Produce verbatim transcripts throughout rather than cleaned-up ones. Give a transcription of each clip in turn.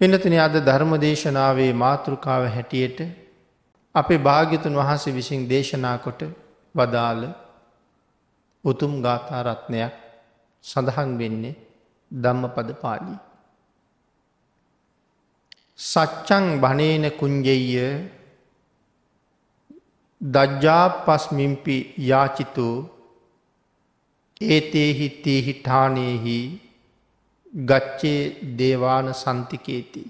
පින්නතුනි අද ධර්ම දේශනාවේ මාතෘකාව හැටියට අපේ භාග්‍යතුන් වහන්සේ විසින් දේශනා කොට වදාළ උතුම් ගාථා රත්නයක් සඳහන් වෙන්නේ ධම්මපද පාළි. සච්ඡං බණේන කුඤ්ජෙය්‍ය දජ්ජාපස්මිම්පි යාචිතෝ ඒතේහි තේහි ඨානේහි ගච්ඡේ දේවාන සන්තිකේති.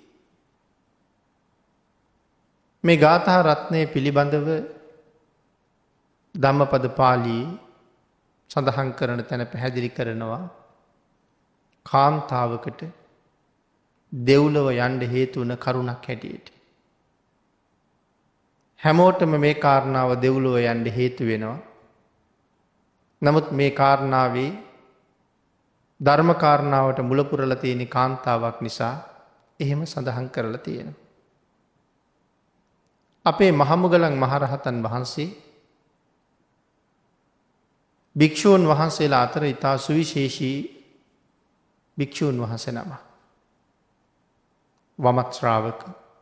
මේ ගාථා රත්නය පිළිබඳව ධම්මපද පාළි සඳහන් කරන තැන පැහැදිලි කරනවා කාන්තාවකට දෙව්ලොව යන්න හේතු වන කරුණක් හැටියට. හැමෝටම මේ කාරණාව දෙව්ලොව යන්න හේතු වෙනවා. නමුත් මේ කාරණාවේ ධර්ම කාරණාවට මුලපුරලා තියෙන කාන්තාවක් නිසා එහෙම සඳහන් කරලා තියෙනවා. අපේ මහමුගලන් මහරහතන් වහන්සේ භික්ෂූන් වහන්සේලා අතර ඉතා සුවිශේෂී භික්ෂූන් වහන්සේ නම. වමත් ශ්‍රාවක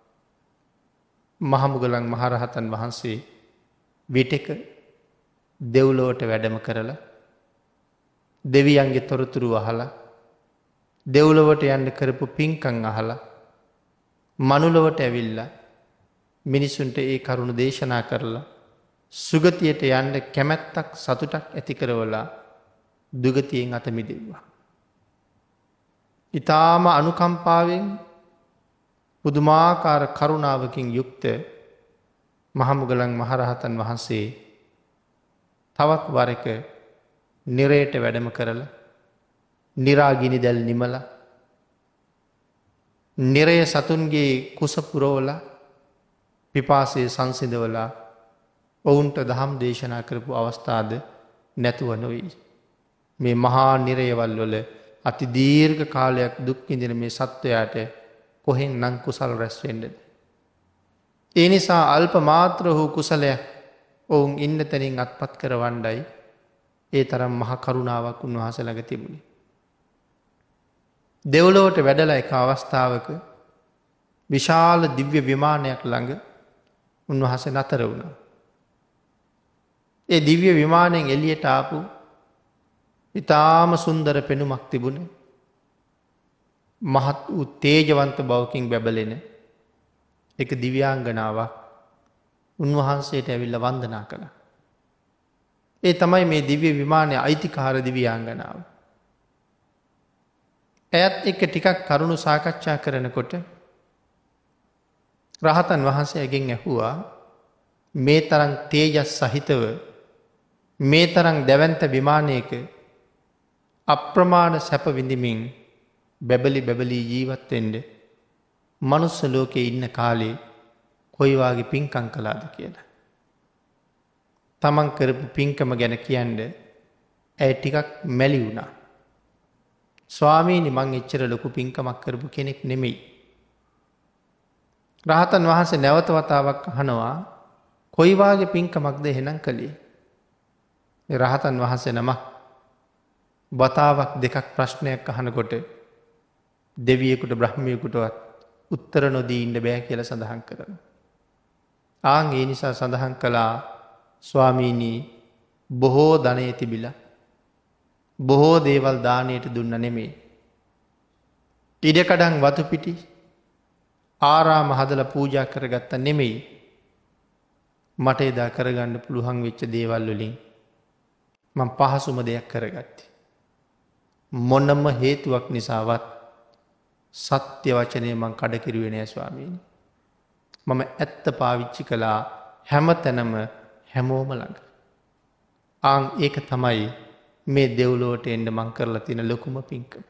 මහමුගලන් මහරහතන් වහන්සේ විටෙක දෙව්ලොවට වැඩම කරලා දෙවියන්ගේ තොරතුරු අහලා දෙව්ලොවට යන්න කරපු පින්කම් අහලා මනුලොවට ඇවිල්ලා මිනිසුන්ට ඒ කරුණ දේශනා කරලා සුගතියට යන්න කැමැත්තක් සතුටක් ඇති කරවලා දුගතියෙන් අත මිදෙව්වා. ඊටාම අනුකම්පාවෙන් පුදුමාකාර කරුණාවකින් යුක්ත මහමුගලන් මහරහතන් වහන්සේ තවත් වරක නිරයට වැඩම කරලා නිරාගිනි දැල් නිමල නිරය සතුන්ගේ කුස පුරවලා පිපාසය සංසිඳවලා ඔවුන්ට දහම් දේශනා කරපු අවස්ථාද නැතුව නොවී. මේ මහා නිරයවල් වල අති දීර්ඝ කාලයක් දුක් විඳින මේ සත්වයාට කොහෙන් නම් කුසල් රැස් වෙන්නද? ඒ නිසා අල්ප මාත්‍ර වූ කුසලයක් ඔවුන් ඉන්න තැනින් අත්පත් කරවන්නයි ඒ තරම් මහ කරුණාවක් උන්වහන්සේ ළඟ තිබුණේ. දෙව්ලොවට වැඩලා එක අවස්ථාවක විශාල දිව්‍ය විමානයක් ළඟ උන්වහන්සේ නතර වුණා. ඒ දිව්‍ය විමානයෙන් එළියට ආපු ඊටාම සුන්දර පෙනුමක් තිබුණේ. මහත් වූ තේජවන්ත බවකින් බැබලෙන එක දිව්‍යාංගනාවක් උන්වහන්සේට ඇවිල්ලා වන්දනා කළා. ඒ තමයි මේ දිව්‍ය විමානයේ අයිතිකාර දිව්‍යාංගනාව. ඇයත් එක්ක ටිකක් කරුණු සාකච්ඡා කරනකොට රහතන් වහන්සේගෙන් ඇහුවා මේ තරම් තේජස් සහිතව මේ තරම් දැවැන්ත විමානයක අප්‍රමාණ සැප විඳිමින් බැබලි බැබලි ජීවත් වෙන්න මනුස්ස ලෝකේ ඉන්න කාලේ කොයි වාගේ පින්කම් කළාද කියලා. තමන් කරපු පින්කම ගැන කියන්නේ ඇය ටිකක් මැලි වුණා. ස්වාමීනි මං එච්චර ලොකු පින්කමක් කරපු කෙනෙක් නෙමෙයි. රහතන් වහන්සේ නැවත වතාවක් අහනවා කොයි වාගේ පින්කමක්ද එහෙනම් කළේ? රහතන් වහන්සේ නම වතාවක් දෙකක් ප්‍රශ්නයක් අහනකොට දෙවියෙකුට බ්‍රහ්මියෙකුටවත් උත්තර නොදී ඉන්න බෑ කියලා සඳහන් කරනවා. ආන් ඒ නිසා සඳහන් කළා ස්වාමීනි බොහෝ ධනෙ තිබිලා බොහෝ දේවල් දානයට දුන්න නෙමෙයි. ඉඩකඩම් වතු පිටි ආරාම හදලා පූජා කරගත්ත නෙමෙයි. මට එදා කරගන්න පුළුවන් වෙච්ච දේවල් වලින් මම පහසුම දෙයක් කරගත්තේ. මොනම හේතුවක් නිසාවත් සත්‍ය වචනේ මං කඩ කිරුවේ නෑ ස්වාමීනි. මම ඇත්ත පාවිච්චි කළා හැමතැනම හැමෝම ළඟ. ආන් ඒක තමයි මේ දෙව්ලොවට එන්න මං කරලා තියෙන ලොකුම පින්කම.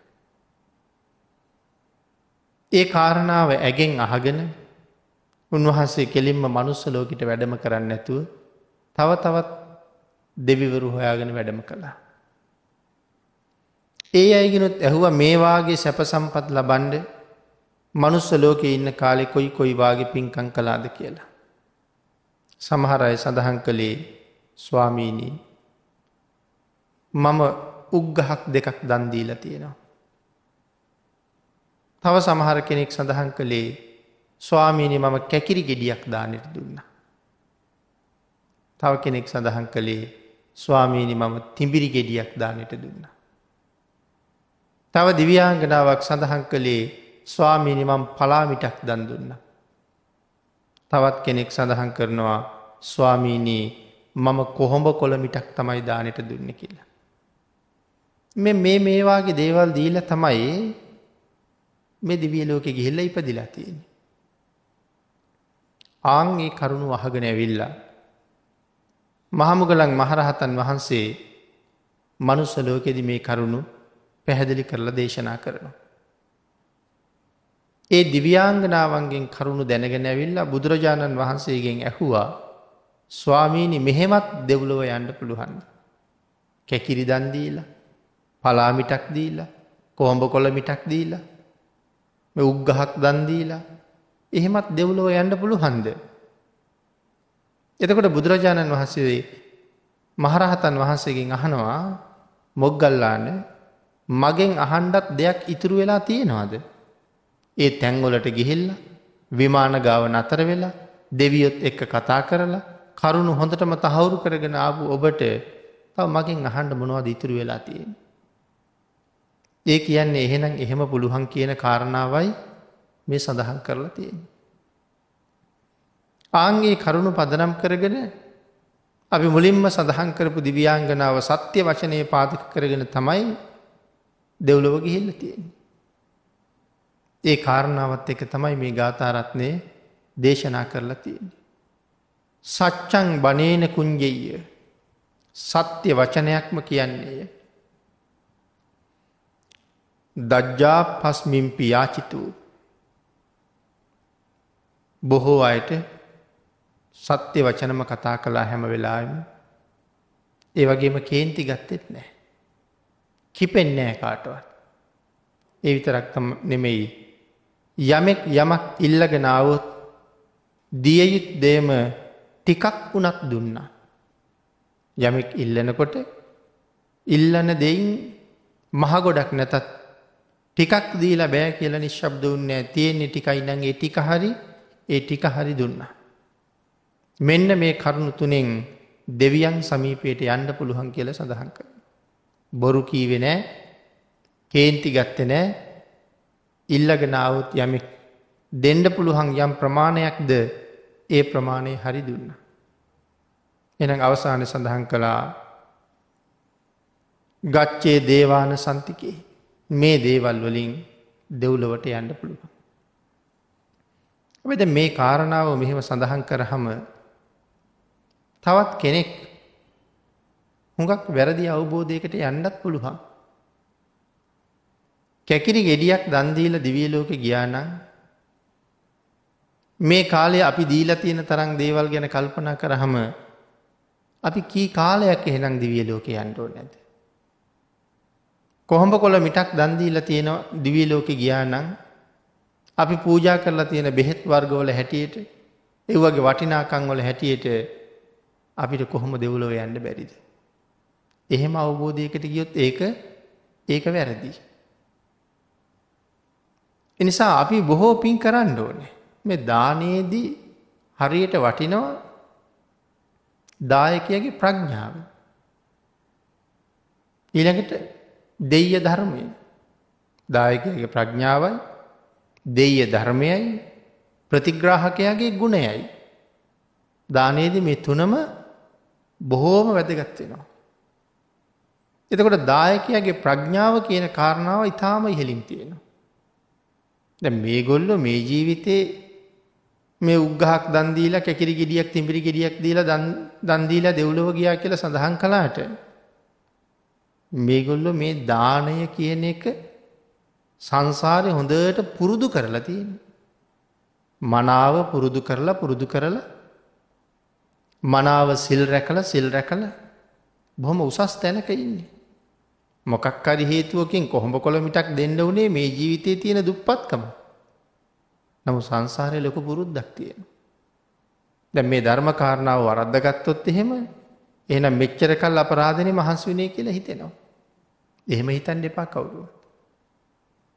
ඒ කාරණාව ඇගෙන් අහගෙන උන්වහන්සේ කෙලින්ම මනුස්ස ලෝකෙට වැඩම කරන්නේ නැතුව තව තවත් දෙවිවරු හොයාගෙන වැඩම කළා. ඒ අයගෙනුත් ඇහුවා මේ වාගේ සැප සම්පත් ලබන්න මනුස්ස ලෝකේ ඉන්න කාලේ කොයි කොයි වාගේ පින්කම් කළාද කියලා. සමහර අය සඳහන් කළේ ස්වාමීනි මම උග්ගහක් දෙකක් දන් දීලා තියෙනවා. තව සමහර කෙනෙක් සඳහන් කළේ ස්වාමීනි මම කැකිරි ගෙඩියක් දානෙට දුන්නා. තව කෙනෙක් සඳහන් කළේ ස්වාමීනි මම තිඹිරි ගෙඩියක් දානෙට දුන්නා. තව දිව්‍යාංගනාවක් සඳහන් කළේ ස්වාමීනි මම පලාමිටක් දන් දුන්නා. තවත් කෙනෙක් සඳහන් කරනවා ස්වාමීනි මම කොහොඹ කොළමිටක් තමයි දානෙට දුන්නේ කියලා. මේ මේ මේ වාගේ දේවල් දීලා තමයි මේ දිව්‍ය ලෝකෙ ගිහිල්ලා ඉපදිලා තියෙන්නේ. ආන් ඒ කරුණ අහගෙන ඇවිල්ලා මහමුගලන් මහරහතන් වහන්සේ මනුස්ස ලෝකෙදි මේ කරුණ පැහැදිලි කරලා දේශනා කරනවා. ඒ දිව්‍යාංගනාවන්ගෙන් කරුණු දැනගෙන ඇවිල්ලා බුදුරජාණන් වහන්සේගෙන් ඇහුවා ස්වාමීනි මෙහෙමත් දෙව්ලොව යන්න පුළුවන්. කැකිරි දන් දීලා, පලාමිටක් දීලා, කොහොඹ කොළ මිටක් දීලා, මේ උග්ගහක් දන් දීලා එහෙමත් දෙව්ලොව යන්න පුළුවන්ද? එතකොට බුදුරජාණන් වහන්සේ මහරහතන් වහන්සේගෙන් අහනවා මොග්ගල්ලාන මගෙන් අහන්නත් දෙයක් ඉතුරු වෙලා තියෙනවද? ඒ තැන්වලට ගිහිල්ලා විමාන ගාව නතර වෙලා දෙවියොත් එක්ක කතා කරලා කරුණු හොඳටම තහවුරු කරගෙන ආපු ඔබට තව මගෙන් අහන්න මොනවද ඉතුරු වෙලා තියෙන්නේ? ඒ කියන්නේ එහෙනම් එහෙම පුළුවන් කියන කාරණාවයි මේ සඳහන් කරලා තියෙන්නේ. ආන්ගේ කරුණු පදනම් කරගෙන අපි මුලින්ම සඳහන් කරපු දිව්‍යාංගනාව සත්‍ය වචනේ පාදක කරගෙන තමයි දෙව්ලොව ගිහිල්ලා තියෙන්නේ. ඒ කාරණාවත් එක තමයි මේ ගාථා රත්නේ දේශනා කරලා තියෙන්නේ. සච්ඡං බණේන කුඤ්ජෙය්‍ය සත්‍ය වචනයක්ම කියන්නේය. දජ්ජා පස්මින්පි යාචිතු බොහෝ අයට සත්‍ය වචනම කතා කළා හැම වෙලාවෙම. ඒ වගේම කේන්ති ගත්තෙත් නැහැ. කිපෙන්නේ නැහැ කාටවත්. ඒ විතරක් නෙමෙයි යමෙක් යමක් ඉල්ලගෙන ආවොත් දිය යුතු දෙයම ටිකක් වුණත් දුන්නා. යමෙක් ඉල්ලනකොට ඉල්ලන දෙයින් මහ ගොඩක් නැතත් ටිකක් දීලා බෑ කියලා නිශ්ශබ්ද වුණේ නැහැ. තියෙන්නේ ටිකයි නම් ඒ ටික හරි ඒ ටික හරි දුන්නා. මෙන්න මේ කරුණු තුනෙන් දෙවියන් සමීපයට යන්න පුළුවන් කියලා සඳහන් කරනවා. බොරු කීවේ නැහැ, කේන්ති ගත්තේ නැහැ. ඉල්ලගෙන ආවොත් යමෙක් දෙන්න පුළුවන් යම් ප්‍රමාණයක්ද ඒ ප්‍රමාණය හරි දුන්නා. එහෙනම් අවසානයේ සඳහන් කළා ගච්ඡේ දේවාන සම්තිකේ මේ දේවල් වලින් දෙව්ලොවට යන්න පුළුවන්. අපි දැන් මේ කාරණාව මෙහෙම සඳහන් කරාම තවත් කෙනෙක් හුඟක් වැරදි අවබෝධයකට යන්නත් පුළුවන්. කැකිරි ගෙඩියක් දන් දීලා දිව්‍ය ලෝකෙ ගියා නම් මේ කාලේ අපි දීලා තියෙන තරම් දේවල් ගැන කල්පනා කරාම අපි කී කාලයක් එහෙනම් දිව්‍ය ලෝකෙ යන්න ඕනේ නැද්ද? කොහොඹ කොළ මිටක් දන් දීලා තියෙන දිව්‍ය ලෝකෙ ගියා නම් අපි පූජා කරලා තියෙන බෙහෙත් වර්ග වල හැටියට ඒ වගේ වටිනාකම් වල හැටියට අපිට කොහොම දෙව්ලොව යන්න බැරිද? එහෙම අවබෝධයකට ගියොත් ඒක ඒක වැරදි. ඒ නිසා අපි බොහෝ පින් කරන්න ඕනේ. මේ දානයේදී හරියට වටිනවා දායකයාගේ ප්‍රඥාව. ඊළඟට දෙය්‍ය ධර්මය. දායකයාගේ ප්‍රඥාවයි, දෙය්‍ය ධර්මයයි, ප්‍රතිග්‍රාහකයාගේ ගුණයයි. දානයේදී මේ තුනම බොහෝම වැදගත් වෙනවා. එතකොට දායකයාගේ ප්‍රඥාව කියන කාරණාව ඊටාම ඉහළින් තියෙනවා. දැන් මේගොල්ලෝ මේ ජීවිතේ මේ උග්ඝහක් දන් දීලා කැකිරි ගෙඩියක් තිඹිරි ගෙඩියක් දීලා දන් දන් දීලා දෙව්ලොව ගියා කියලා සඳහන් කළාට මේගොල්ලෝ මේ දානය කියන එක සංසාරේ හොඳට පුරුදු කරලා තියෙනවා. මනාව පුරුදු කරලා පුරුදු කරලා මනාව සිල් රැකලා සිල් රැකලා බොහොම උසස් තැනක ඉන්නේ. මොකක් හරි හේතුවකින් කොහොඹ කොළ මිටක් දෙන්න උනේ මේ ජීවිතයේ තියෙන දුප්පත්කම. නමුත් සංසාරේ ලොකු පුරුද්දක් තියෙනවා. දැන් මේ ධර්ම කාරණාව වරද්දාගත්තොත් එහෙම එහෙනම් මෙච්චර කල් අපරාධනේ මහන්සි වුණේ කියලා හිතෙනවා. එහෙම හිතන්න එපා කවුරුවත්.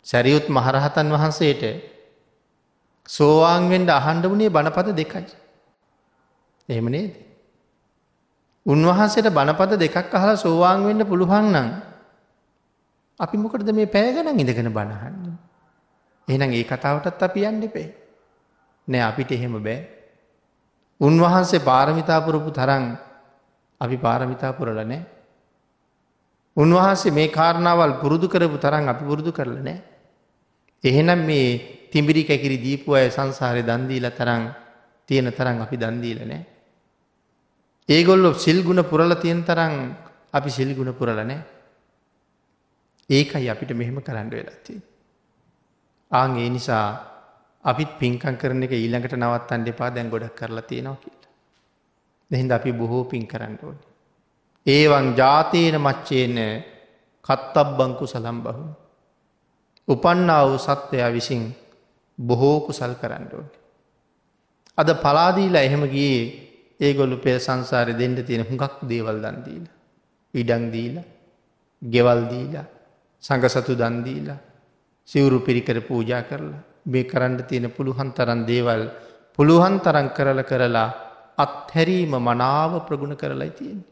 සැරියුත් මහරහතන් වහන්සේට සෝවාන් වෙන්න අහන්න වුණේ බණපද දෙකයි. එහෙම නේද? උන්වහන්සේට බණපද දෙකක් අහලා සෝවාන් වෙන්න පුළුවන් නම් අපි මොකටද මේ පැය ගණන් ඉඳගෙන බණ අහන්නේ? එහෙනම් ඒ කතාවටත් අපි යන්න එපේ. නෑ අපිට එහෙම බෑ. උන්වහන්සේ පාරමිතා පුරපු තරම් අපි පාරමිතා පුරලා නෑ. උන්වහන්සේ මේ කාරණාවල් පුරුදු කරපු තරම් අපි පුරුදු කරලා නෑ. එහෙනම් මේ තිඹිරි කැකිරි දීපු අය සංසාරේ දන් දීලා තරම් තියෙන තරම් අපි දන් දීලා නෑ. ඒගොල්ලෝ සිල් ගුණ පුරලා තියෙන තරම් අපි සිල් ගුණ පුරලා නෑ. ඒකයි අපිට මෙහෙම කරන්න වෙලා තියෙන්නේ. ආන් ඒ නිසා අපිත් පින්කම් කරන එක ඊළඟට නවත්තන්න එපා දැන් ගොඩක් කරලා තියෙනවා කියලා. එහෙනම් අපි බොහෝ පින් කරන්න ඕනේ. ඒවං ජාතේන මච්චේන කත්තබ්බං කුසලම් බහු. උපන්නා වූ සත්වයා විසින් බොහෝ කුසල් කරන්න ඕනේ. අද පලා දීලා එහෙම ගියේ ඒගොල්ලෝ පෙර සංසාරේ දෙන්න තියෙන හුඟක් දේවල් දන් දීලා. ඉඩම් දීලා, ගෙවල් දීලා, සංඝසතු දන් දීලා, සිවුරු පිරිකර පූජා කරලා මේ කරන්න තියෙන පුළුවන් තරම් දේවල් පුළුවන් තරම් කරලා කරලා අත්හැරීම මනාව ප්‍රගුණ කරලායි තියෙන්නේ.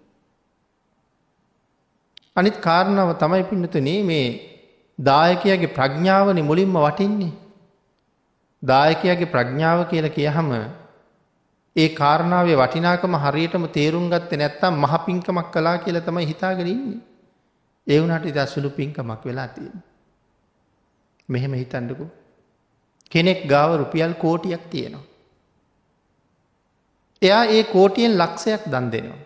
අනිත් කාරණාව තමයි පින්නතුනේ මේ දායකයාගේ ප්‍රඥාවනේ මුලින්ම වටින්නේ. දායකයාගේ ප්‍රඥාව කියලා කියහම ඒ කාරණාවේ වටිනාකම හරියටම තේරුම් ගත්තේ නැත්නම් මහ පිංකමක් කළා කියලා තමයි හිතාගෙන ඉන්නේ. ඒ වුණාට ඉතින් අසුළු පිංකමක් වෙලා තියෙන්නේ. මෙහෙම හිතන්නකෝ. කෙනෙක් ගාව රුපියල් කෝටියක් තියෙනවා. එයා ඒ කෝටියෙන් ලක්ෂයක් දන් දෙනවා.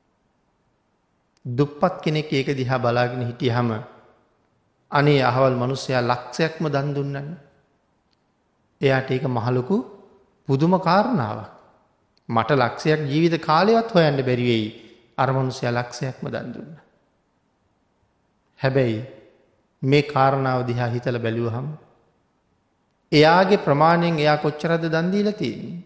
දුප්පත් කෙනෙක් ඒක දිහා බලාගෙන හිටියහම අනේ අහවල් මිනිස්සයා ලක්ෂයක්ම දන් දුන්නනේ. එයාට ඒක මහ ලොකු පුදුම කාරණාවක්. මට ලක්ෂයක් ජීවිත කාලෙවත් හොයන්න බැරි වෙයි. අර මිනිස්සයා ලක්ෂයක්ම දන් දුන්නා. හැබැයි මේ කාරණාව දිහා හිතලා බැලුවහම එයාගේ ප්‍රමාණයෙන් එයා කොච්චරද දන් දීලා තියෙන්නේ?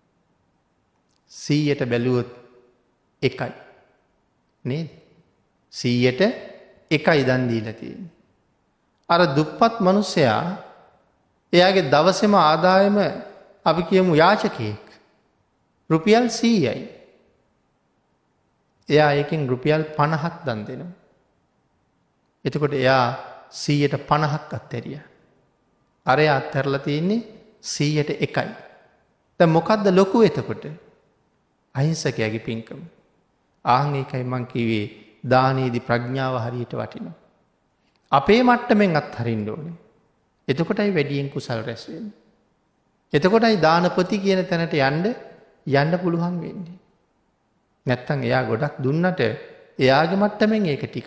සීයට බැලුවොත් එකයි. නේද? සීයට එකයි දන් දීලා තියෙන්නේ. අර දුප්පත් මිනිසයා එයාගේ දවසේම ආදායම අපි කියමු යාචකයෙක් රුපියල් සීයයි. එයා එකෙන් රුපියල් පනහක් දන් දෙනවා. එතකොට එයා සීයට පනහක් අත්හැරියා. අර එයා අත්හැරලා තියෙන්නේ සීයට එකයි. දැන් මොකද්ද ලොකු එතකොට? අහිංසකයාගේ පින්කම. ආන් ඒකයි මං කිව්වේ දානයේදී ප්‍රඥාව හරියට වටිනවා. අපේ මට්ටමින් අත්හරින්න ඕනේ. එතකොටයි වැඩියෙන් කුසල් රැස් වෙන්නේ. එතකොටයි දානපති කියන තැනට යන්න යන්න පුළුවන් වෙන්නේ. නැත්තම් එයා ගොඩක් දුන්නට එයාගේ මට්ටමින් ඒක ටිකක්.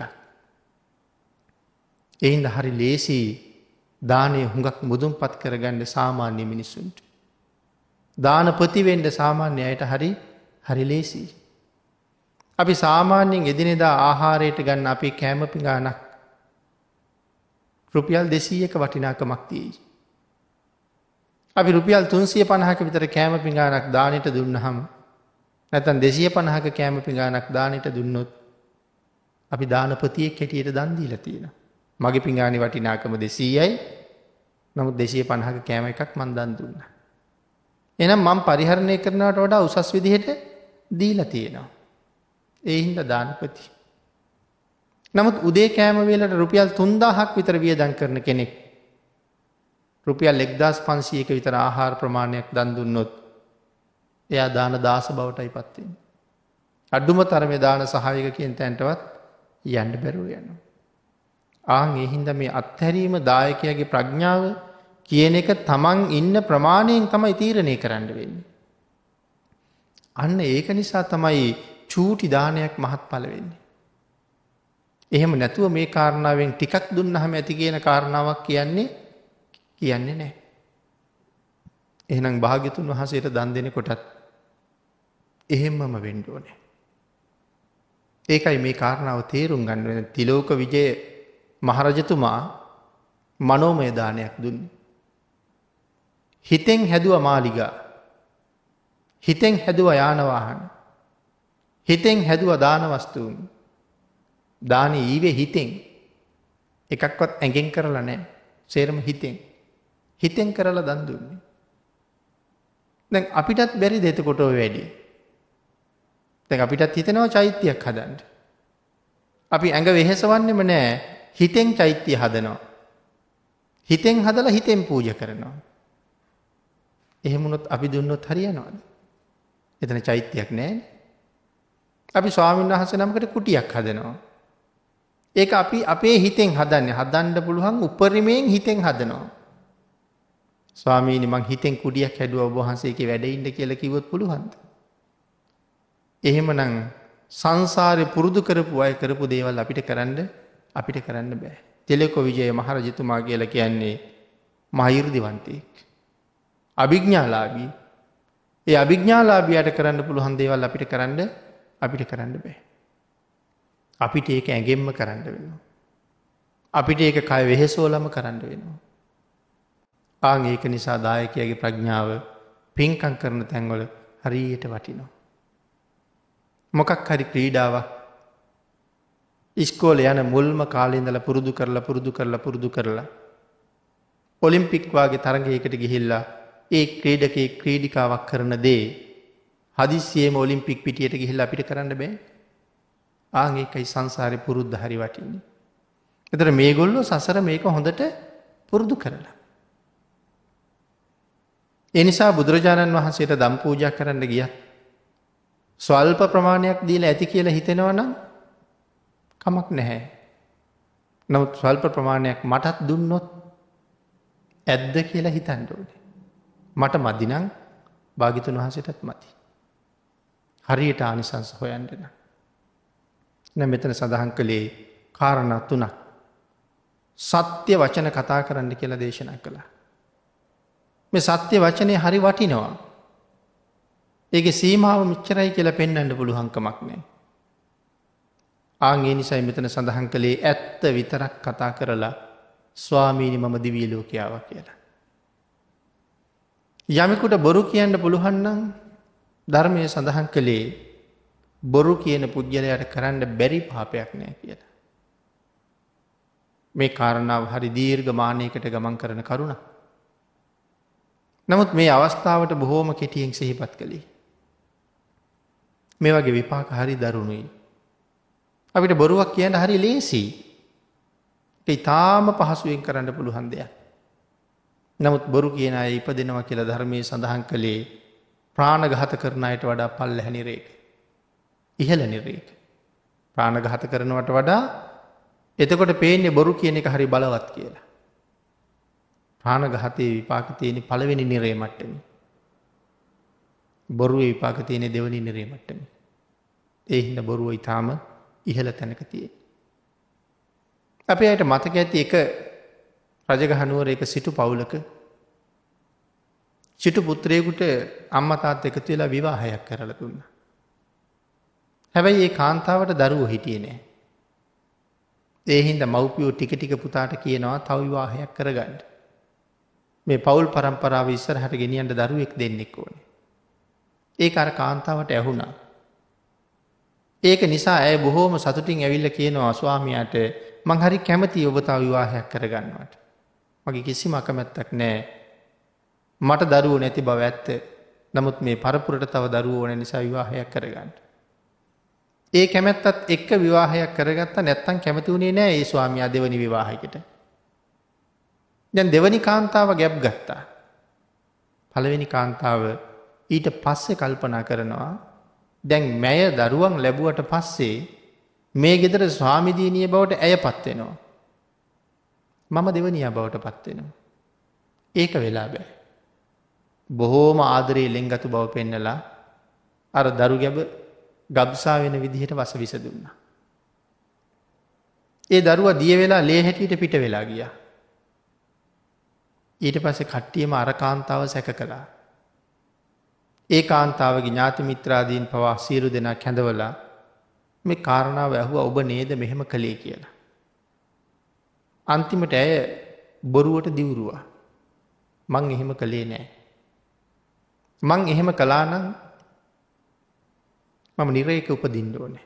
ඒ හින්දා හරි ලේසි දානය හුඟක් මුදුන්පත් කරගන්න සාමාන්‍ය මිනිසුන්ට. දානපති වෙන්න සාමාන්‍ය අයට හරි හරි ලේසි. අපි සාමාන්‍යයෙන් එදිනෙදා ආහාරයට ගන්න අපේ කෑම පිඟානක් රුපියල් දෙසීයක වටිනාකමක් තියෙයි. අපි රුපියල් තුන්සිය පනහක විතර කෑම පිඟානක් දානෙට දුන්නහම නැත්නම් දෙසිය පනහක කෑම පිඟානක් දානෙට දුන්නොත් අපි දානපතියෙක් හැටියට දන් දීලා තියෙනවා. මගේ පිඟානේ වටිනාකම දෙසීයයි. නමුත් දෙසිය පනහක කෑම එකක් මම දන් දුන්නා. එහෙනම් මම පරිහරණය කරනවට වඩා උසස් විදිහට දීලා තියෙනවා. ඒ හින්දා දානපති. නමුත් උදේ කෑම වේලට රුපියල් තුන්දාහක් විතර වියදම් කරන කෙනෙක් රුපියල් එක්දාස් පන්සීයක විතර ආහාර ප්‍රමාණයක් දන් දුන්නොත් එයා දාන දාස බවටයි පත් වෙන්නේ. අඩුම තරමේ දාන සහායක කියන තැනටවත් යන්න බැරුව යනවා. ආන් ඒ හින්දා මේ අත්හැරීම දායකයාගේ ප්‍රඥාව කියන එක තමන් ඉන්න ප්‍රමාණයෙන් තමයි තීරණය කරන්න වෙන්නේ. අන්න ඒක නිසා තමයි චූටි දානයක් මහත්ඵල වෙන්නේ. එහෙම නැතුව මේ කාරණාවෙන් ටිකක් දුන්නහම ඇති කියන කාරණාවක් කියන්නේ කියන්නේ නැහැ. එහෙනම් භාග්‍යතුන් වහන්සේට දන් දෙනකොටත් එහෙම්මම වෙන්න ඕනේ. ඒකයි මේ කාරණාව තේරුම් ගන්න වෙන තිලෝක විජය මහරජතුමා මනෝමය දානයක් දුන්නේ. හිතෙන් හැදුවා මාලිගා. හිතෙන් හැදුවා යාන වාහන. හිතෙන් හැදුවා දාන වස්තුන්. දානේ ඊවේ හිතෙන් එකක්වත් ඇඟෙන් කරලා නැහැ. සේරම හිතෙන්. හිතෙන් කරලා දන් දුන්නේ. දැන් අපිටත් බැරි දෙත කොට ඔය වැඩි. දැන් අපිටත් හිතෙනවා චෛත්‍යයක් හදන්න. අපි ඇඟ වෙහෙසවන්නෙම නෑ හිතෙන් චෛත්‍ය හදනවා. හිතෙන් හදලා හිතෙන් පූජ කරනවා. එහෙමුණොත් අපි දුන්නොත් හරියනවද? එතන චෛත්‍යයක් නෑනේ. අපි ස්වාමීන් වහන්සේ නමකට කුටියක් හදනවා. ඒක අපි අපේ හිතෙන් හදන්නේ. හදන්න පුළුවන් උපරිමයෙන් හිතෙන් හදනවා. ස්වාමීනි මං හිතෙන් කුටියක් හැදුවා ඔබ වහන්සේගේ වැඩ ඉන්න කියලා කිව්වොත් පුළුවන්ද? එහෙමනම් සංසාරේ පුරුදු කරපු අය කරපු දේවල් අපිට කරන්න අපිට කරන්න බෑ. තෙලකො විජය මහරජතුමා කියලා කියන්නේ මහීර්දිවන්තයෙක්. අභිඥාලාභී. ඒ අභිඥාලාභියට කරන්න පුළුවන් දේවල් අපිට කරන්න අපිට කරන්න බෑ. අපිට ඒක ඇඟෙන්ම කරන්න වෙනවා. අපිට ඒක කය වෙහෙසෝලම කරන්න වෙනවා. ආන් ඒක නිසා දායකයාගේ ප්‍රඥාව පින්කම් කරන තැන්වල හරියට වටිනවා. මොකක් හරි ක්‍රීඩාවක් ඉස්කෝලේ යන මුල්ම කාලේ ඉඳලා පුරුදු කරලා පුරුදු කරලා පුරුදු කරලා ඔලිම්පික් වාගේ තරගයකට ගිහිල්ලා ඒ ක්‍රීඩකේ ක්‍රීඩිකාවක් කරන දේ හදිස්සියෙම ඔලිම්පික් පිටියට ගිහිල්ලා අපිට කරන්න බෑ. ආන් ඒකයි සංසාරේ පුරුද්ද හරි වටින්නේ. ඒතර මේගොල්ලෝ සසර මේක හොඳට පුරුදු කරලා. ඒ නිසා බුදුරජාණන් වහන්සේට දම් පූජා කරන්න ගියත් ස්වල්ප ප්‍රමාණයක් දීලා ඇති කියලා හිතෙනවා නම් කමක් නැහැ. නමුත් ස්වල්ප ප්‍රමාණයක් මටත් දුන්නොත් ඇද්ද කියලා හිතන්න ඕනේ. මට මදි නම් භාග්‍යතුන් වහන්සේටත් මදි. හරියට ආනිසංස හොයන්න නම්. දැන් මෙතන සඳහන් කළේ කාරණා තුනක්. සත්‍ය වචන කතා කරන්න කියලා දේශනා කළා. මේ සත්‍ය වචනේ හරි වටිනවා. ඒකේ සීමාව මෙච්චරයි කියලා පෙන්වන්න පුළුවන් කමක් නැහැ. ආන් ඒ නිසයි මෙතන සඳහන් කළේ ඇත්ත විතරක් කතා කරලා ස්වාමීනි මම දිව්‍ය ලෝකේ ආවා කියලා. යමෙකුට බොරු කියන්න පුළුවන් නම් ධර්මයේ සඳහන් කළේ බොරු කියන පුජ්‍යලයට කරන්න බැරි පාපයක් නෑ කියලා. මේ කාරණාව හරි දීර්ඝ මානයකට ගමන් කරන කරුණක්. නමුත් මේ අවස්ථාවට බොහෝම කෙටියෙන් සිහිපත් කළේ. මේ වගේ විපාක හරි දරුණුයි. අපිට බොරුවක් කියන්න හරි ලේසි. ඒක තාම පහසුවෙන් කරන්න පුළුවන් දෙයක්. නමුත් බොරු කියන අය ඉපදෙනවා කියලා ධර්මයේ සඳහන් කළේ ප්‍රාණඝාත කරන අයට වඩා පල්ලෙහැ නිරේක. ඉහළ නිරේක. ප්‍රාණඝාත කරනවට වඩා එතකොට පේන්නේ බොරු කියන එක හරි බලවත් කියලා. ප්‍රාණඝාතයේ විපාක තියෙන පළවෙනි නිරේ මට්ටමේ. බොරුවේ විපාක තියෙන දෙවෙනි නිරේ මට්ටමේ. ඒ හින්දා බොරුව ඊටාම ඉහළ තැනක තියෙන්නේ. අපේ අයට මතක ඇති එක රජගහ නුවර එක සිටු පවුලක සිටු පුත්‍රයෙකුට අම්මා තාත්තා එකතු වෙලා විවාහයක් කරලා දුන්නා. හැබැයි ඒ කාන්තාවට දරුවෝ හිටියේ නෑ. ඒ හින්දා මව්පියෝ ටික ටික පුතාට කියනවා තව විවාහයක් කරගන්න. මේ පවුල් පරම්පරාව ඉස්සරහට ගෙනියන්න දරුවෙක් දෙන්නෙක් ඕනේ. ඒක අර කාන්තාවට ඇහුණා. ඒක නිසා ඇය බොහෝම සතුටින් ඇවිල්ලා කියනවා ස්වාමියාට මං හරි කැමතියි ඔබ තව විවාහයක් කරගන්නවට. මගේ කිසිම අකමැත්තක් නෑ. මට දරුවෝ නැති බව ඇත්ත. නමුත් මේ පරපුරට තව දරුවෝ ඕන නිසා විවාහයක් කරගන්න. ඒ කැමැත්තත් එක්ක විවාහයක් කරගත්තා නැත්තම් කැමති වුණේ නෑ ඒ ස්වාමියා දෙවනි විවාහයකට. දැන් දෙවනි කාන්තාව ගැබ් ගත්තා. පළවෙනි කාන්තාව ඊට පස්සේ කල්පනා කරනවා දැන් මැය දරුවන් ලැබුවට පස්සේ මේ ගෙදර ස්වාමිදීනිය බවට ඇයපත් වෙනවා. මම දෙවනියා බවට පත් වෙනවා. ඒක වෙලා බෑ. බොහෝම ආදරේ ලෙන්ගතු බව පෙන්නලා අර දරු ගැබ ගබ්සා වෙන විදිහට වස විස දුන්නා. ඒ දරුවා දිය වෙලා ලේ හැටියට පිට වෙලා ගියා. ඊට පස්සේ කට්ටියම අර කාන්තාව සැක කළා. ඒ කාන්තාවගේ ඥාති මිත්‍රාදීන් පවා සියලු දෙනා කැඳවලා මේ කාරණාව ඇහුවා ඔබ නේද මෙහෙම කළේ කියලා. අන්තිමට ඇය බොරුවට දිවුරුවා. මං එහෙම කළේ නෑ. මං එහෙම කළා නම් මම නිරේක උපදින්න ඕනේ.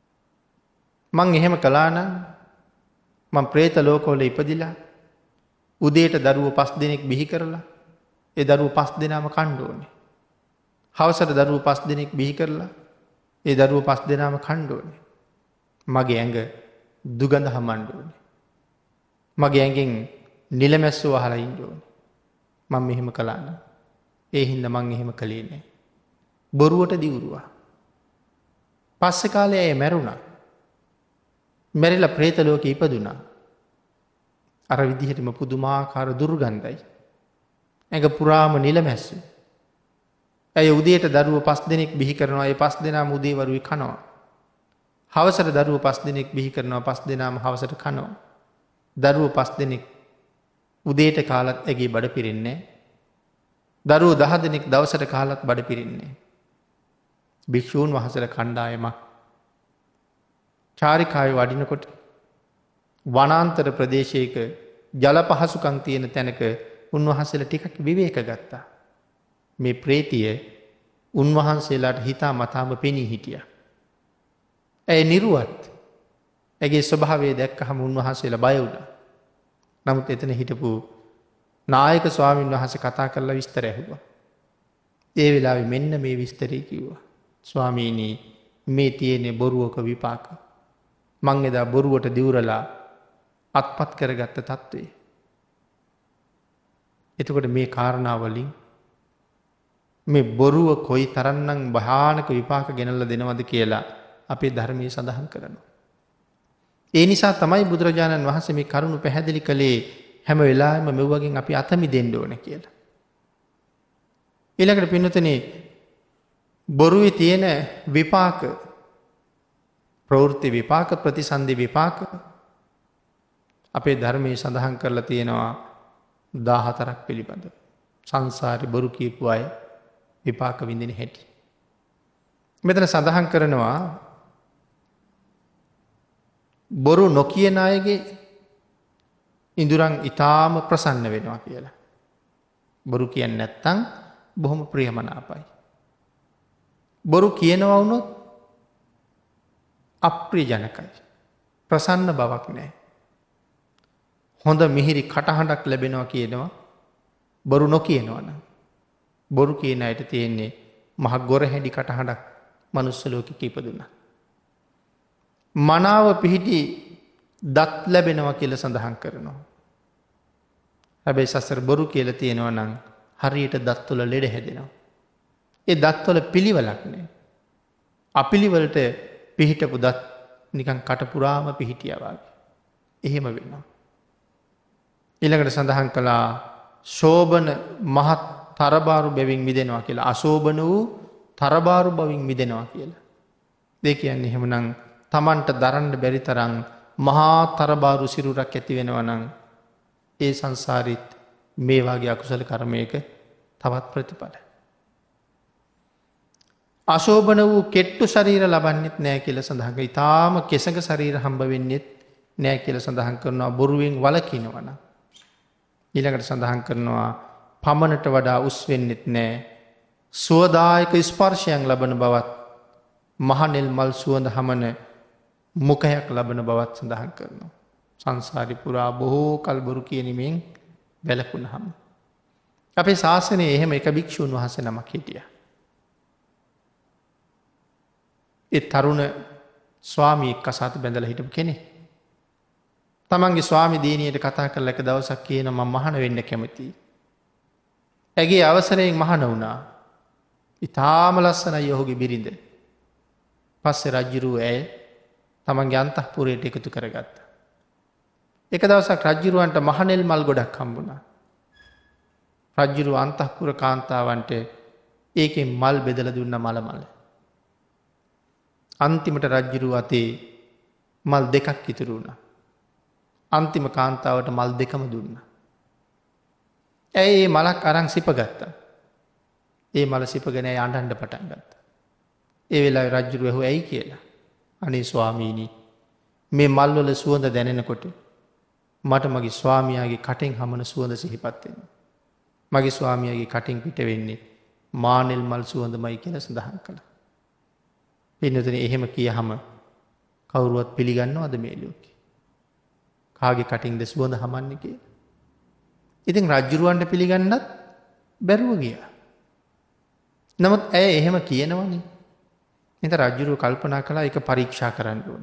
මං එහෙම කළා නම් මම പ്രേත ලෝකවල ඉපදිලා උදේට දරුවෝ පස් දෙනෙක් බිහි කරලා ඒ දරුවෝ පස් දෙනාම කන්න ඕනේ. හවසට දරුවෝ පස් දෙනෙක් බිහි කරලා ඒ දරුවෝ පස් දෙනාම කන්න ඕනේ. මගේ ඇඟ දුගඳ හමන්න ඕනේ. මගේ ඇඟෙන් නිලමැස්සෝ අහලා ඉන්න ඕනේ. මම මෙහෙම කළා නම් ඒ හින්දා මං එහෙම කළේ නෑ. බොරුවට දිවුරුවා. පස්සේ කාලේ ඇය මැරුණා. මැරිලා പ്രേත ලෝකේ ඉපදුනා. අර විදිහටම පුදුමාකාර දුර්ගන්ධයි. ඇඟ පුරාම නිලමැස්සු. ඇය උදේට දරුවෝ පස් දෙනෙක් බිහි කරනවා. ඒ පස් දෙනාම උදේ වරුවේ කනවා. හවසට දරුවෝ පස් දෙනෙක් බිහි කරනවා. පස් දෙනාම හවසට කනවා. දරුවෝ පස් දෙනෙක් උදේට කාලත් ඇගේ බඩ පිරෙන්නේ නැහැ. දරුවෝ දහ දෙනෙක් දවසට කාලත් බඩ පිරෙන්නේ. භික්ෂූන් වහන්සේලා කණ්ඩායමක් චාරිකාවේ වඩිනකොට වනාන්තර ප්‍රදේශයක ජල පහසුකම් තියෙන තැනක උන්වහන්සේලා ටිකක් විවේක ගත්තා. මේ ප්‍රේතිය උන්වහන්සේලාට හිතා මතාම පෙනී හිටියා. ඇය නිරුවත්. ඇගේ ස්වභාවය දැක්කහම උන්වහන්සේලා බය වුණා. නමුත් එතන හිටපු නායක ස්වාමීන් වහන්සේ කතා කරලා විස්තර ඇහුවා. ඒ වෙලාවේ මෙන්න මේ විස්තරය කිව්වා. ස්වාමීනි මේ තියෙන්නේ බොරුවක විපාක. මං එදා බොරුවට දිවුරලා අත්පත් කරගත්ත තත්ත්වය. එතකොට මේ කාරණාවලින් මේ බොරුව කොයි තරන්නම් භයානක විපාක ගෙනල්ලා දෙනවද කියලා අපේ ධර්මයේ සඳහන් කරනවා. ඒ නිසා තමයි බුදුරජාණන් වහන්සේ මේ කරුණු පැහැදිලි කළේ හැම වෙලාවෙම මෙව්වගෙන් අපි අත මිදෙන්න ඕන කියලා. ඊළඟට පින්නතනේ බොරුවේ තියෙන විපාක ප්‍රවෘත්ති විපාක ප්‍රතිසන්දි විපාක අපේ ධර්මයේ සඳහන් කරලා තියෙනවා දාහතරක් පිළිබඳ. සංසාරේ බොරු කියපු අය විපාක විඳින හැටි. මෙතන සඳහන් කරනවා බොරු නොකියන අයගේ ඉඳුරන් ඊටාම ප්‍රසන්න වෙනවා කියලා. බොරු කියන්නේ නැත්තම් බොහොම ප්‍රියමනාපයි. බොරු කියනවා වුණොත් අප්‍රියජනකයි. ප්‍රසන්න බවක් නැහැ. හොඳ මිහිරි කටහඬක් ලැබෙනවා කියනවා බොරු නොකියනවා නම්. බොරු කියන අයට තියෙන්නේ මහ ගොරහැඩි කටහඬක් මනුස්ස ලෝකෙක ඉපදුනා. මනාව පිහිටි දත් ලැබෙනවා කියලා සඳහන් කරනවා. හැබැයි සසර බොරු කියලා තියෙනවා නම් හරියට දත්වල ලෙඩ හැදෙනවා. ඒ දත්වල පිළිවෙලක් නැහැ. අපිළිවෙලට පිහිටපු දත් නිකන් කටපුරාම පිහිටියා වගේ. එහෙම වෙනවා. ඊළඟට සඳහන් කළා ශෝබන මහත් තරබාරු බැවින් මිදෙනවා කියලා. අශෝබන වූ තරබාරු බවින් මිදෙනවා කියලා. ඒ කියන්නේ එහෙමනම් තමන්ට දරන්න බැරි තරම් මහා තරබාරු සිරුරක් ඇති වෙනවා නම් ඒ සංසාරිත් මේ වගේ අකුසල කර්මයක තවත් ප්‍රතිඵල. අශෝභන වූ කෙට්ටු ශරීර ලබන්නෙත් නෑ කියලා සඳහන් කරනවා. ඊටාම කෙසඟ ශරීර හම්බ වෙන්නෙත් නෑ කියලා සඳහන් කරනවා බොරුවෙන් වළකිනවනම්. ඊළඟට සඳහන් කරනවා පමණට වඩා උස් වෙන්නෙත් නෑ. සුවදායක ස්පර්ශයන් ලබන බවත් මහනෙල් මල් සුවඳ හමන මුඛයක් ලබන බවත් සඳහන් කරනවා. සංසාරි පුරා බොහෝ කල් බොරු කියනිමෙන් වැළකුණහම. අපේ ශාසනයේ එහෙම එක භික්ෂූන් වහන්සේ නමක් හිටියා. ඒ තරුණ ස්වාමී කසාත බැඳලා හිටපු කෙනෙක්. තමන්ගේ ස්වාමි දිනියට කතා කරලා එක දවසක් කියනවා මම මහාන වෙන්න කැමතියි. ඇගේ අවසරයෙන් මහාන වුණා. ඊටාම ලස්සනයි ඔහුගේ බිරිඳ. පස්සේ රජුරුව ඇය තමන්ගේ අන්තఃපුරයට එකතු කරගත්තා. එක දවසක් රජුරුවන්ට මහනෙල් මල් ගොඩක් හම්බුණා. රජුරුව අන්තఃපුර කාන්තාවන්ට ඒකෙන් මල් බෙදලා දුන්න මල මල. අන්තිමට රජ්ජුරුව අතේ මල් දෙකක් ඉතුරු වුණා. අන්තිම කාන්තාවට මල් දෙකම දුන්න. ඇයි ඒ මලක් අරන් සිපගත්තා. ඒ මල සිපගෙන ඇය අඬන්න පටන් ගත්තා. ඒ වෙලාවේ රජ්ජුරුව ඇහුවා ඇයි කියලා. අනේ ස්වාමීනි මේ මල් වල සුවඳ දැනෙනකොට මට මගේ ස්වාමියාගේ කටෙන් හමන සුවඳ සිහිපත් වෙනවා. මගේ ස්වාමියාගේ කටින් පිට වෙන්නේ මානෙල් මල් සුවඳමයි කියලා සඳහන් කළා. පින්නතුනි එහෙම කියහම කවුරුවත් පිළිගන්නවද මේ ලෝකේ? කාගේ කටින්ද සුවඳ හමන්නේ කියලා? ඉතින් රජ්ජුරුවන්ට පිළිගන්නත් බැරුව ගියා. නමුත් ඇය එහෙම කියනවනේ. එත රජ්ජුරුව කල්පනා කළා එක පරීක්ෂා කරන්න ඕන.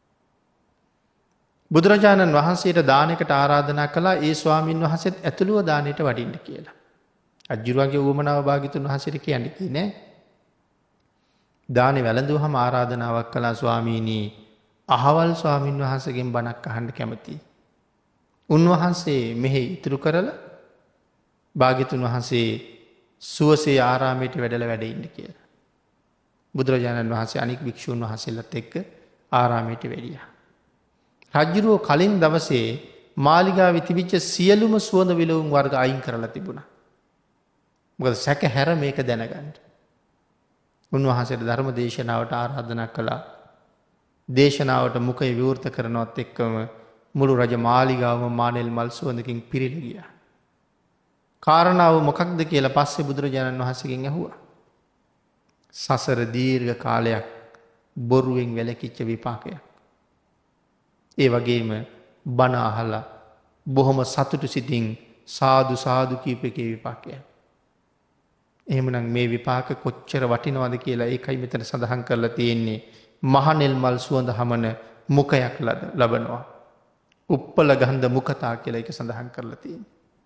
බුදුරජාණන් වහන්සේට දානකට ආරාධනා කළා ඒ ස්වාමීන් වහන්සේත් ඇතුළුව දානයට වඩින්න කියලා. රජ්ජුරුවන්ගේ උවමනාව භාග්‍යවතුන් වහන්සේට කියන්නේ කි නෑ. දානෙ වැළඳුවහම ආරාධනාවක් කළා ස්වාමීනී අහවල් ස්වාමීන් වහන්සේගෙන් බණක් අහන්න කැමතියි. උන්වහන්සේ මෙහි ඉතුරු කරලා භාග්‍යවතුන් වහන්සේ සුවසේ ආරාමයට වැඩලා වැඩ ඉන්න කියලා. බුදුරජාණන් වහන්සේ අනික් භික්ෂූන් වහන්සේලාත් එක්ක ආරාමයට වැඩියා. රජ්ජුරුවෝ කලින් දවසේ මාලිගාවේ තිබිච්ච සියලුම සුවඳ විලවුන් වර්ග අයින් කරලා තිබුණා. මොකද සැක හැර මේක දැනගන්න. උන්වහන්සේට ධර්ම දේශනාවට ආරාධනා කළා. දේශනාවට මුඛය විවෘත කරනවත් එක්කම මුළු රජ මාලිගාවම මානෙල් මල් සුවඳකින් පිරිලා ගියා. කාරණාව මොකක්ද කියලා පස්සේ බුදුරජාණන් වහන්සේගෙන් ඇහුවා. සසර දීර්ඝ කාලයක් බොරුවෙන් වැළකීච්ච විපාකයක්. ඒ වගේම බණ අහලා බොහොම සතුටු සිතින් සාදු සාදු කීප එකේ විපාකයක්. එහෙමනම් මේ විපාක කොච්චර වටිනවද කියලා ඒකයි මෙතන සඳහන් කරලා තියෙන්නේ. මහනෙල් මල් සුවඳ හමන මුඛයක් ලබනවා. උප්පල ගන්ධ මුඛතා කියලා ඒක සඳහන් කරලා තියෙන්නේ.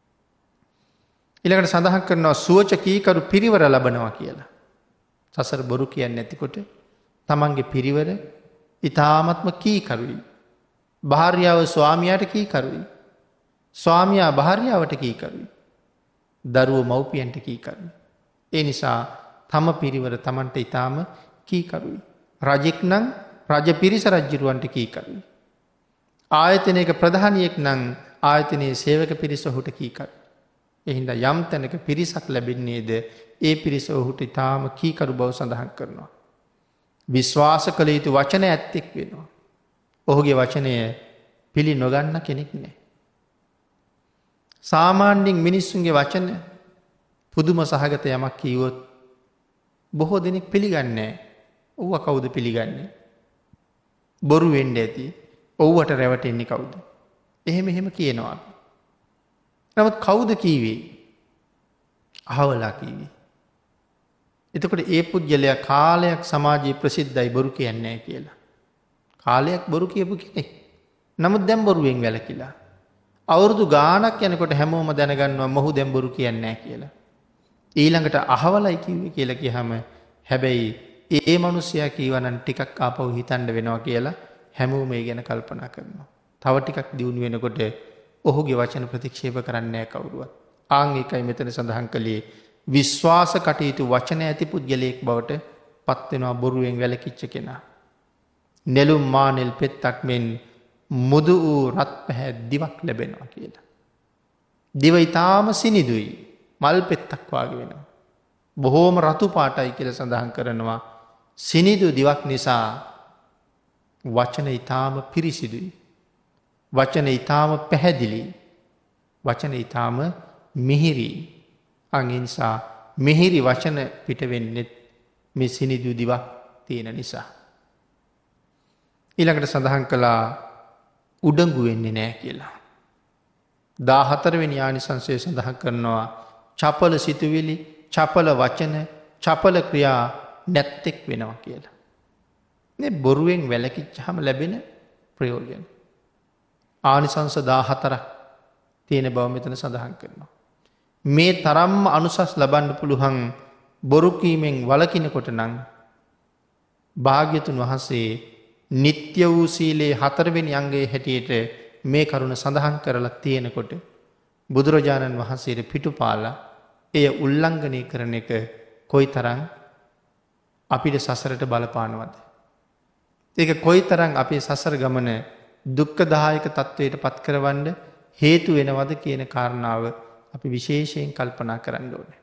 ඊළඟට සඳහන් කරනවා සුවච කීකරු පිරිවර ලබනවා කියලා. සසර බොරු කියන්නේ නැතිකොට තමන්ගේ පිරිවර ඊ타ත්ම කීකරුයි. භාර්යාව ස්වාමියාට කීකරුයි. ස්වාමියා භාර්යාවට කීකරුයි. දරුවෝ මව්පියන්ට කීකරුයි. ඒ නිසා තම පිරිවර තමන්ට ඊටාම කීකරුයි. රජෙක් නම් රජ පිරිස රජුරවන්ට කීකරුයි. ආයතනයක ප්‍රධානියෙක් නම් ආයතනයේ සේවක පිරිස ඔහුට කීකරුයි. එහින්ද යම් තැනක පිරිසක් ලැබෙන්නේද ඒ පිරිස ඔහුට ඊටාම කීකරු බව සඳහන් කරනවා. විශ්වාස කළ යුතු වචන ඇත්තෙක් වෙනවා. ඔහුගේ වචනය පිළි නොගන්න කෙනෙක් නෑ. සාමාන්‍යයෙන් මිනිස්සුන්ගේ වචන පුදුම සහගත යමක් කීවොත් බොහෝ දෙනෙක් පිළිගන්නේ ඔව්ව කවුද පිළිගන්නේ? බොරු වෙන්න ඇති. ඔව්වට රැවටෙන්නේ කවුද? එහෙම එහෙම කියනවා. නමුත් කවුද කීවේ? අහවලා කීවේ. එතකොට ඒ පුද්ගලයා කාලයක් සමාජයේ ප්‍රසිද්ධයි බොරු කියන්නේ නැහැ කියලා. කාලයක් බොරු කියපු කෙනෙක්. නමුත් දැන් බොරුවෙන් වැළකීලා. අවුරුදු ගාණක් යනකොට හැමෝම දැනගන්නවා මොහු දැන් බොරු කියන්නේ නැහැ කියලා. ඊළඟට අහවලයි කිව්වේ කියලා කියහම හැබැයි ඒ මිනිසයා කීවනම් ටිකක් ආපහු හිතන්න වෙනවා කියලා හැමෝම ඒ ගැන කල්පනා කරනවා. තව ටිකක් දියුණු වෙනකොට ඔහුගේ වචන ප්‍රතික්ෂේප කරන්නේ නැහැ කවුරුවත්. ආන් ඒකයි මෙතන සඳහන් කළේ විශ්වාස කටයුතු වචන ඇති පුද්ගලයෙක් බවට පත් වෙනවා බොරුවෙන් වැළකීච්ච කෙනා. නෙළුම් මානෙල් පෙත්තක් මෙන් මුදු වූ රත් පැහැ දිවක් ලැබෙනවා කියලා. දිව ඊටාම සිනිදුයි. මල් පෙත්තක් වාගේ වෙනවා. බොහෝම රතු පාටයි කියලා සඳහන් කරනවා. සිනිදු දිවක් නිසා වචන ඊටාම පිරිසිදුයි. වචන ඊටාම පැහැදිලි. වචන ඊටාම මිහිරි. අංග නිසා මිහිරි වචන පිට වෙන්නේ මේ සිනිදු දිවක් තියෙන නිසා. ඊළඟට සඳහන් කළා උඩඟු වෙන්නේ නැහැ කියලා. දාහතර වෙනි ආනිසංසය සඳහන් කරනවා චපල සිතුවිලි, චපල වචන, චපල ක්‍රියා නැත්තෙක් වෙනවා කියලා. මේ බොරුවෙන් වැළකීච්චාම ලැබෙන ප්‍රයෝජන. ආනිසංස දාහතරක් තියෙන බව මෙතන සඳහන් කරනවා. මේ තරම්ම අනුසස් ලබන්න පුළුවන් බොරු කීමෙන් වළකිනකොට නම් භාග්‍යතුන් වහන්සේ නිත්‍ය වූ සීලේ හතරවෙනි අංගයේ හැටියට මේ කරුණ සඳහන් කරලා තියෙනකොට බුදුරජාණන් වහන්සේට පිටුපාලා එය උල්ලංඝනය කරන එක කොයිතරම් අපිට සසරට බලපානවද? ඒක කොයිතරම් අපේ සසර ගමන දුක්ඛදායක තත්වයට පත් කරවන්න හේතු වෙනවද කියන කාරණාව අපි විශේෂයෙන් කල්පනා කරන්න ඕනේ.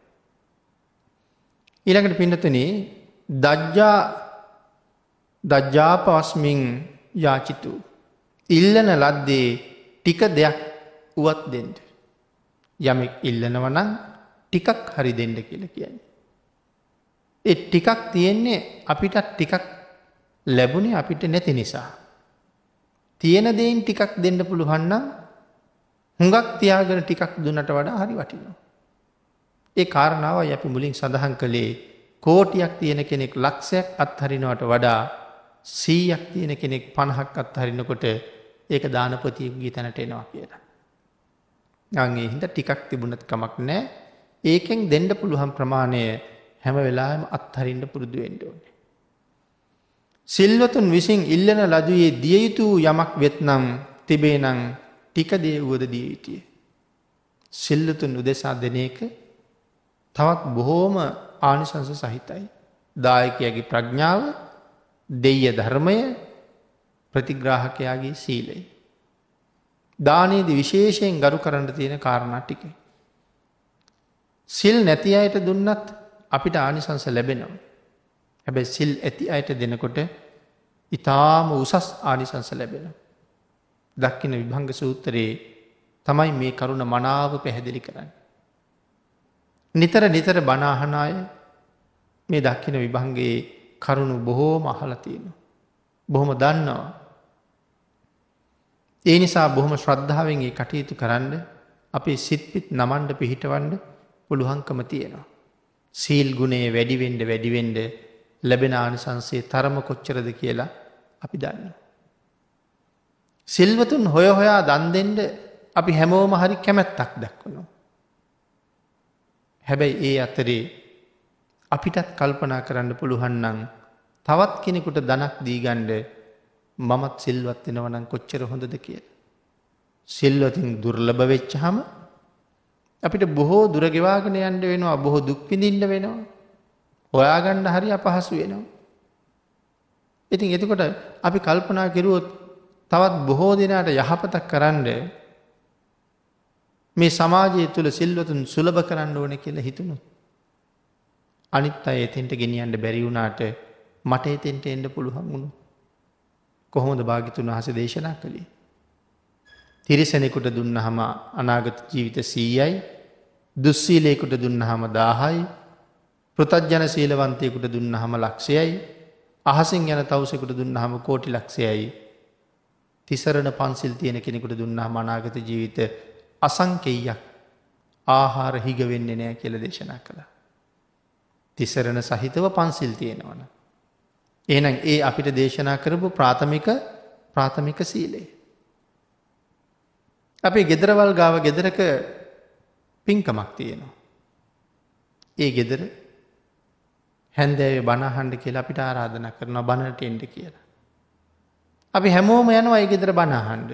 ඊළඟට පින්නතුනි දජ්ජා දජ්ජාපස්මින් යාචිතු ඉල්ලන ලද්දේ ටික දෙයක් උවත් දෙන්න. යමෙක් ඉල්ලනවා නම් ටිකක් හරි දෙන්න කියලා කියන්නේ. ඒ ටිකක් තියෙන්නේ අපිට ටිකක් ලැබුණේ අපිට නැති නිසා. තියෙන දේන් ටිකක් දෙන්න පුළුවන් නම් හුඟක් තියාගෙන ටිකක් දුන්නට වඩා හරි වටිනවා. ඒ කාරණාවයි අපි මුලින් සඳහන් කළේ කෝටියක් තියෙන කෙනෙක් ලක්ෂයක් අත්හරිනවට වඩා සීයක් තියෙන කෙනෙක් පණහක් අත්හරිනකොට ඒක දානපතියෙකුගේ තැනට එනවා කියලා. අන්ගේ හින්දා ටිකක් තිබුණත් කමක් නැහැ. ඒකෙන් දෙන්න පුළුවන් ප්‍රමාණය හැම වෙලාවෙම අත්හරින්න පුරුදු වෙන්න ඕනේ. සිල්වතුන් විසින් ඉල්ලන ලදුවේ දිය යුතු යමක් වෙත්නම් තිබේ නම් ටික දේ වුවද දිය යුතුය. සිල්වතුන් උදෙසා දෙන එක තවත් බොහෝම ආනිසංස සහිතයි. දායකයාගේ ප්‍රඥාව, දෙය්‍ය ධර්මය, ප්‍රතිග්‍රාහකයාගේ සීලය. දානයේදී විශේෂයෙන් ගරු කරන්න තියෙන කාරණා ටිකයි. සිල් නැති අයට දුන්නත් අපිට ආනිසංස ලැබෙනවා. හැබැයි සිල් ඇති අයට දෙනකොට ඊටාම උසස් ආනිසංස ලැබෙනවා. දක්ඛින විභංග සූත්‍රයේ තමයි මේ කරුණ මනාව පැහැදිලි කරන්නේ. නිතර නිතර බණ අහන අය මේ දක්ඛින විභංගයේ කරුණු බොහෝම අහලා තියෙනවා. බොහොම දන්නවා. ඒ නිසා බොහොම ශ්‍රද්ධාවෙන් ඒ කටයුතු කරන්න අපේ සිත් පිට නමන්න පිහිටවන්න පුළුවන්කම තියෙනවා. සීල් ගුණේ වැඩි වෙන්න වැඩි වෙන්න ලැබෙන ආනිසංසයේ තරම කොච්චරද කියලා අපි දන්නවා. සිල්වතුන් හොය හොයා දන් දෙන්න අපි හැමෝම හරි කැමැත්තක් දක්වනවා. හැබැයි ඒ අතරේ අපිටත් කල්පනා කරන්න පුළුවන් නම් තවත් කෙනෙකුට ධනක් දී ගන්න මමත් සිල්වත් වෙනවා නම් කොච්චර හොඳද කියලා. සිල්වතින් දුර්ලභ වෙච්චාම අපිට බොහෝ දුර ගෙවාගෙන යන්න වෙනවා, බොහෝ දුක් විඳින්න වෙනවා. හොයාගන්න හරි අපහසු වෙනවා. ඉතින් එතකොට අපි කල්පනා කරුවොත් තවත් බොහෝ දිනකට යහපතක් කරන්න මේ සමාජය තුළ සිල්වතුන් සුලභ කරන්න ඕනේ කියලා හිතුණොත් අනිත් අය එතෙන්ට ගෙනියන්න බැරි වුණාට මට එතෙන්ට එන්න පුළුවන් වුණා. කොහොමද භාග්‍යතුන් වහන්සේ දේශනා කළේ? තිරිසනෙකුට දුන්නහම අනාගත ජීවිත සීයයි, දුස්සීලයෙකුට දුන්නහම දාහයි, පෘතජ්ජන සීලවන්තයෙකුට දුන්නහම ලක්ෂයයි, අහසින් යන තවුසෙකුට දුන්නහම කෝටි ලක්ෂයයි, තිසරණ පන්සිල් තියෙන කෙනෙකුට දුන්නහම අනාගත ජීවිත අසංකේයයක් ආහාර හිග වෙන්නේ නැහැ කියලා දේශනා කළා. තිසරණ සහිතව පන්සිල් තියෙනවනේ. එහෙනම් ඒ අපිට දේශනා කරපු ප්‍රාථමික ප්‍රාථමික සීලය. අපේ ගෙදරවල් ගාව ගෙදරක පින්කමක් තියෙනවා. ඒ ගෙදර හැන්දෑවේ බණ අහන්න කියලා අපිට ආරාධනා කරනවා බණට එන්න කියලා. අපි හැමෝම යනවා ඒ ගෙදර බණ අහන්න.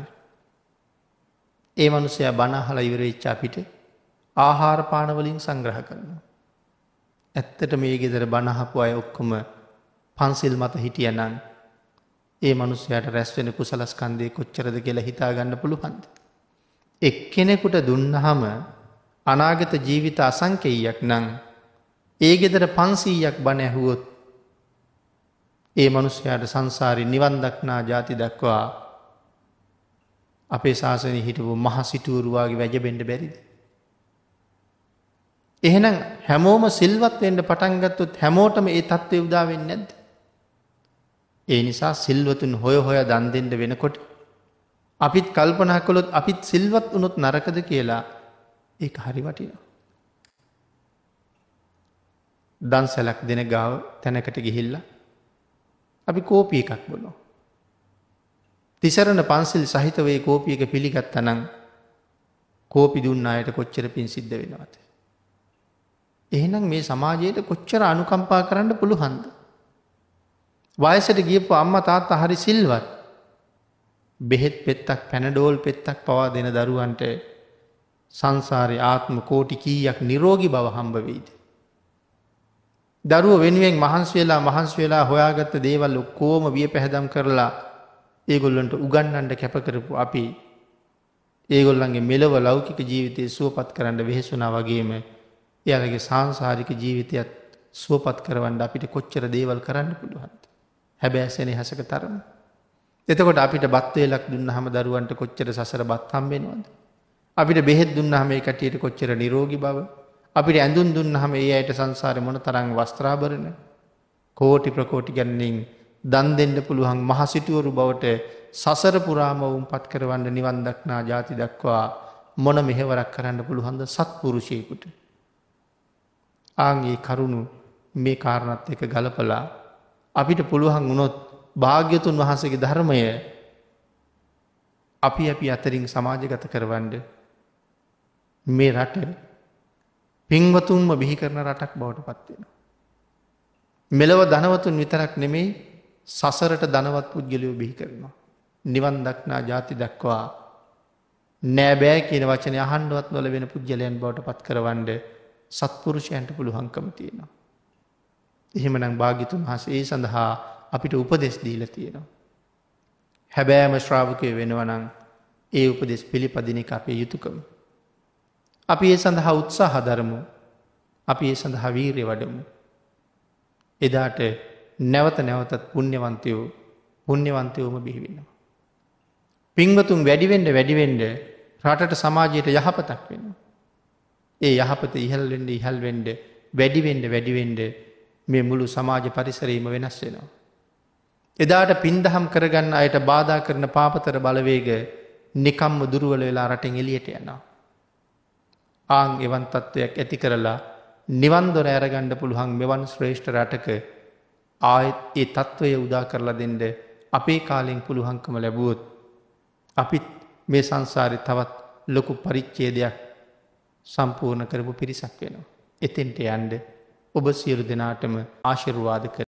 ඒ මිනිසයා බණ අහලා ඉවර වෙච්ච අපිට ආහාර පාන වලින් සංග්‍රහ කරනවා. ඇත්තට මේ ගෙදර බණ අහපු අය ඔක්කොම පන්සිල් මත හිටියනම් ඒ මිනිසයාට රැස් වෙන කුසලස්කන්ධය කොච්චරද කියලා හිතා ගන්න පුළුවන්ද? එක්කෙනෙකුට දුන්නහම අනාගත ජීවිත අසංකේයයක් නම් ඒ ගෙදර පන්සීයක් බණ ඇහුවොත් ඒ මිනිසයාට සංසාරේ නිවන් දක්නා ජාති දක්වා අපේ ශාසනයේ හිටපු මහ සිටුවරු වාගේ වැජබෙන්න බැරිද? එහෙනම් හැමෝම සිල්වත් වෙන්න පටන් ගත්තොත් හැමෝටම ඒ தත්ත්වය උදා වෙන්නේ නැද්ද? ඒ නිසා සිල්වතුන් හොය හොය දන් දෙන්න වෙනකොට අපිත් කල්පනා කළොත් අපිත් සිල්වත් වුණොත් නරකද කියලා ඒක හරි වටිනවා. දන්සලක් දෙන ගාව තැනකට ගිහිල්ලා අපි කෝපි එකක් බොනවා. තිසරණ පන්සිල් සහිතව ඒ කෝපි එක පිළිගත්තා නම් කෝපි දුන්න අයට කොච්චර පින් සිද්ධ වෙනවද? එහෙනම් මේ සමාජයට කොච්චර අනුකම්පා කරන්න පුළුවන්ද? වයසට ගියපු අම්මා තාත්තා හරි සිල්වත්. බෙහෙත් පෙත්තක් පැනඩෝල් පෙත්තක් පවා දෙන දරුවන්ට සංසාරේ ආත්ම කෝටි කීයක් නිරෝගී බව හම්බ වෙයිද? දරුවෝ වෙනුවෙන් මහන්සි වෙලා මහන්සි වෙලා හොයාගත්ත දේවල් ඔක්කොම වියපැහැදම් කරලා ඒගොල්ලන්ට උගන්වන්න කැප කරපු අපි ඒගොල්ලන්ගේ මෙලව ලෞකික ජීවිතය සුවපත් කරන්න වෙහෙසුණා වගේම එයාලගේ සාංශාරික ජීවිතයත් සුවපත් කරවන්න අපිට කොච්චර දේවල් කරන්න පුළුවන්ද? හැබැයි සෙනෙහසක තරම. එතකොට අපිට බත් වේලක් දුන්නාම දරුවන්ට කොච්චර සසර බත් හම්බ වෙනවද? අපිට බෙහෙත් දුන්නාම ඒ කටියට කොච්චර නිරෝගී බව? අපිට ඇඳුම් දුන්නාම ඒ අයට සංසාරේ මොන තරම් වස්ත්‍රාභරණ කෝටි ප්‍රකෝටි ගණනින් දන් දෙන්න පුළුවන් මහ සිටුවරු බවට සසර පුරාම උන්පත් කරවන්න නිවන් දක්නා ජාති දක්වා මොන මෙහෙවරක් කරන්න පුළුවන්ද සත්පුරුෂයෙකුට. ආන්ගේ කරුණු මේ කාරණත් එක ගලපලා අපිට පුළුවන් වුණොත් භාග්‍යතුන් වහන්සේගේ ධර්මය අපි අපි අතරින් සමාජගත කරවන්න මේ රට පින්වතුන්ම බිහි කරන රටක් බවට පත්වෙනවා. මෙලව ධනවතුන් විතරක් නෙමෙයි සසරට ධනවත් පුද්ගලයෝ බිහි කරනවා. නිවන් දක්නා ජාති දක්වා නෑ බෑ කියන වචනය අහන්නවත් නොලැබෙන පුද්ගලයන් බවට පත් කරවන්න සත්පුරුෂයන්ට පුළුවන්කම තියෙනවා. එහෙමනම් භාග්‍යතුන් වහන්සේ ඒ සඳහා අපිට උපදෙස් දීලා තියෙනවා. හැබෑම ශ්‍රාවකයෝ වෙනවා නම් ඒ උපදෙස් පිළිපදින එක අපේ යුතුයකම. අපි ඒ සඳහා උත්සාහ දරමු. අපි ඒ සඳහා වීරිය වඩමු. එදාට නැවත නැවතත් පුණ්‍යවන්තයෝ පුණ්‍යවන්තයෝම බිහි වෙනවා. පින්වතුන් වැඩි වෙන්න වැඩි වෙන්න රටට සමාජයට යහපතක් වෙනවා. ඒ යහපත ඉහළ වෙන්න ඉහළ වෙන්න වැඩි වෙන්න වැඩි වෙන්න මේ මුළු සමාජ පරිසරයම වෙනස් වෙනවා. එදාට පින්දහම් කරගන්න අයට බාධා කරන පාපතර බලවේග නිකම්ම දුර්වල වෙලා රටෙන් එළියට යනවා. ආන් එවන් තත්ත්වයක් ඇති කරලා නිවන් දොර ඇරගන්න පුළුවන් මෙවන් ශ්‍රේෂ්ඨ රටක ආයෙත් ඒ තත්ත්වය උදා කරලා දෙන්න අපේ කාලෙන් පුළුවන්කම ලැබුවොත් අපිත් මේ සංසාරේ තවත් ලොකු පරිච්ඡේදයක් සම්පූර්ණ කරපු පිරිසක් වෙනවා. එතෙන්ට යන්න ඔබ සියලු දෙනාටම ආශිර්වාද කර